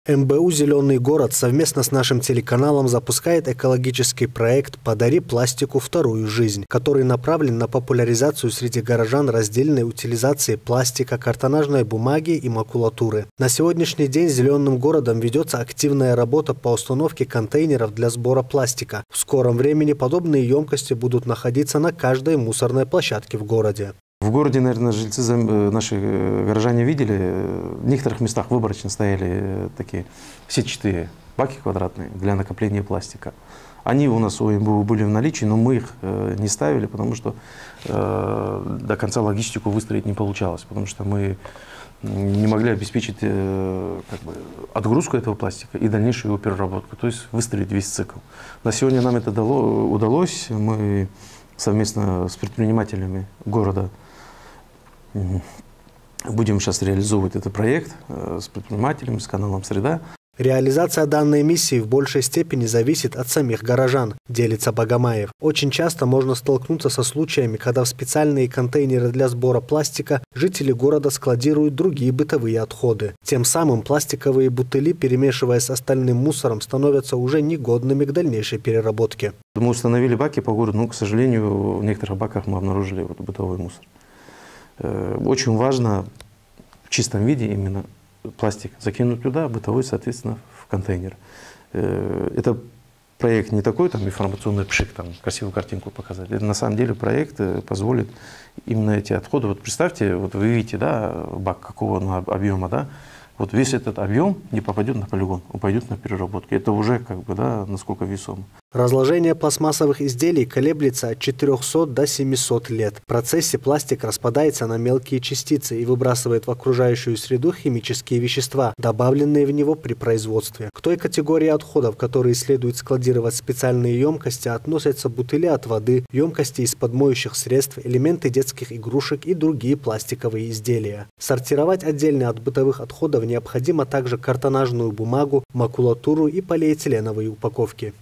МБУ «Зеленый город» совместно с нашим телеканалом запускает экологический проект «Подари пластику вторую жизнь», который направлен на популяризацию среди горожан раздельной утилизации пластика, картонажной бумаги и макулатуры. На сегодняшний день «Зеленым городом» ведется активная работа по установке контейнеров для сбора пластика. В скором времени подобные емкости будут находиться на каждой мусорной площадке в городе. В городе, наверное, жильцы, наши горожане видели, в некоторых местах выборочно стояли такие сетчатые баки квадратные для накопления пластика. Они у нас у МБУ были в наличии, но мы их не ставили, потому что до конца логистику выстроить не получалось, потому что мы не могли обеспечить отгрузку этого пластика и дальнейшую его переработку, то есть выстроить весь цикл. На сегодня нам это удалось, мы совместно с предпринимателями города будем сейчас реализовывать этот проект с предпринимателями, с каналом «Среда». Реализация данной миссии в большей степени зависит от самих горожан, делится Богомаев. Очень часто можно столкнуться со случаями, когда в специальные контейнеры для сбора пластика жители города складируют другие бытовые отходы. Тем самым пластиковые бутыли, перемешивая с остальным мусором, становятся уже негодными к дальнейшей переработке. Мы установили баки по городу, но, к сожалению, в некоторых баках мы обнаружили бытовой мусор. Очень важно в чистом виде именно пластик закинуть туда, бытовой, соответственно, в контейнер. Это проект не такой там информационный пшик, там красивую картинку показать. Это на самом деле проект позволит именно эти отходы. Вот представьте, вот вы видите, да, бак какого объема, да, вот весь этот объем не попадет на полигон, он пойдет на переработку. Это уже насколько весомо. Разложение пластмассовых изделий колеблется от 400 до 700 лет. В процессе пластик распадается на мелкие частицы и выбрасывает в окружающую среду химические вещества, добавленные в него при производстве. К той категории отходов, которые следует складировать в специальные емкости, относятся бутыли от воды, емкости из-под моющих средств, элементы детских игрушек и другие пластиковые изделия. Сортировать отдельно от бытовых отходов необходимо также картонажную бумагу, макулатуру и полиэтиленовые упаковки.